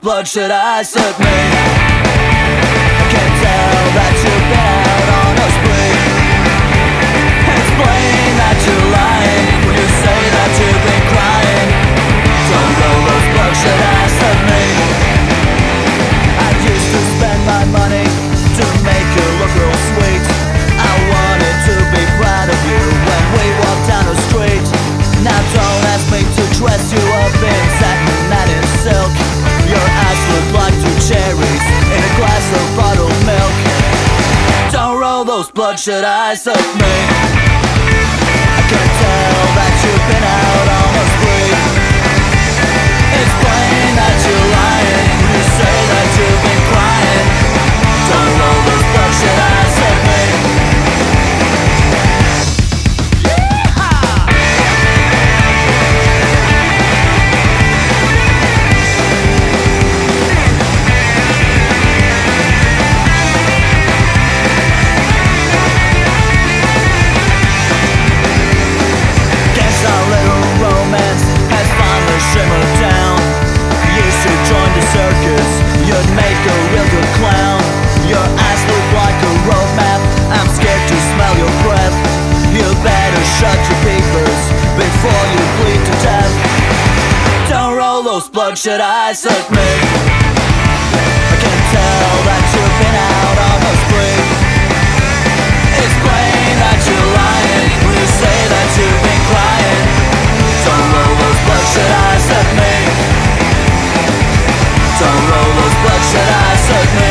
bloodshot eyes at me. I can tell that you've been out on a spree. It's plain that you're lying when you say that you've been crying. Don't roll those bloodshot eyes at me. I used to spend my money to make you look real sweet. I wanted to be proud of you when we walked down the street. Now don't ask me to dress you up in satin and in silk. Your eyes look like two cherries in a glass of bottled milk. Don't roll those bloodshot eyes at me. I can tell that you've been out on a spree. It's plain that you're lying when you say that you've been crying. Don't roll those bloodshot eyes at me. Simmer down. You should join the circus. You'd make a real good clown. Your eyes look like a road map. I'm scared to smell your breath. You better shut your peepers before you bleed to death. Don't roll those bloodshot eyes at me. I can tell that you've been out on a spree. It's plain that you're lying when you say that you've been crying. Don't roll those bloodshot eyes at me. Don't roll those bloodshot eyes at me.